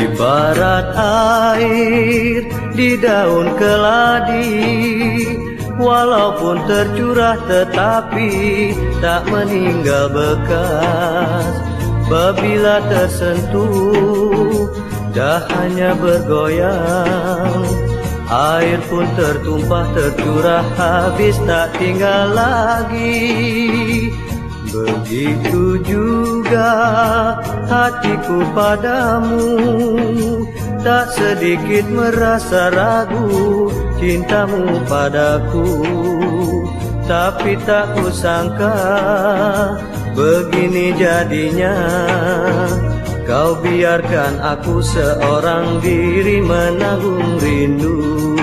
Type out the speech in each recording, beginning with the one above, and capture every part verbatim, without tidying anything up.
Ibarat air di daun keladi, walaupun tercurah tetapi tak meninggal bekas. Bila tersentuh dah hanya bergoyang, air pun tertumpah tercurah habis tak tinggal lagi. Begitu juga hatiku padamu, tak sedikit merasa ragu cintamu padaku. Tapi tak kusangka begini jadinya, kau biarkan aku seorang diri menanggung rindu.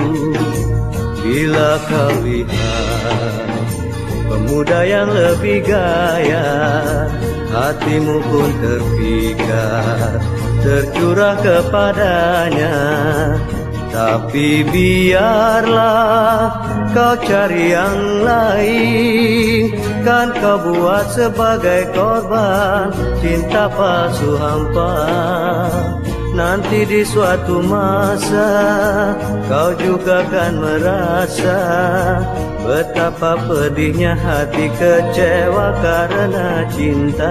Bila kau lihat pemuda yang lebih gaya, hatimu pun terpikat, tercurah kepadanya. Tapi biarlah kau cari yang lain, kan kau buat sebagai korban cinta palsu hampa. Nanti di suatu masa kau juga akan merasa betapa pedihnya hati kecewa karena cinta.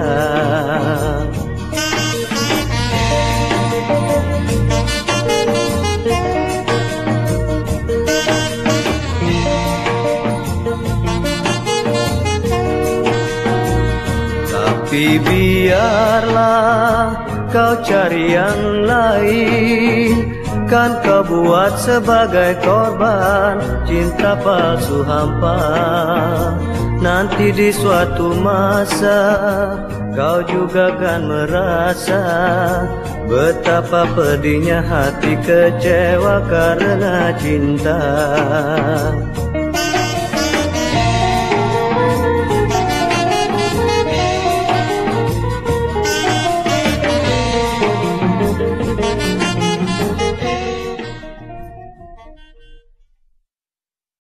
Tapi biarlah kau cari yang lain, kan kau buat sebagai korban cinta palsu hampa. Nanti di suatu masa kau juga akan merasa betapa pedihnya hati kecewa karena cinta.